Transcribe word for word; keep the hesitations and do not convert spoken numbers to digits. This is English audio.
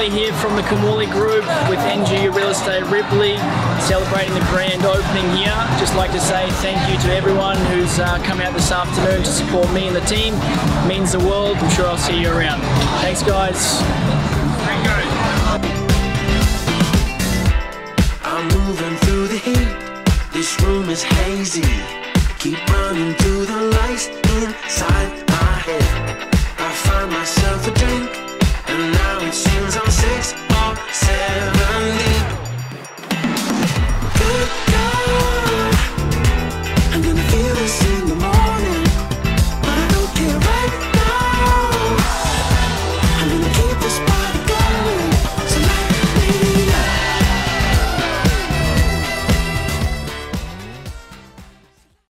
We're here from the Kamali Group with N G U Real Estate Ripley, celebrating the grand opening here. Just like to say thank you to everyone who's uh, come out this afternoon to support me and the team. It means the world. I'm sure I'll see you around. Thanks, guys. Thank you. I'm moving through the heat. This room is hazy. Keep running through the lights inside my head. I find myself a drink, and now it seems I'm six.